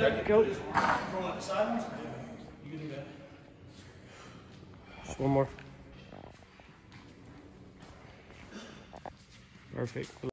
Go. Just rolling the side ones? You can do that. Just one more. Perfect.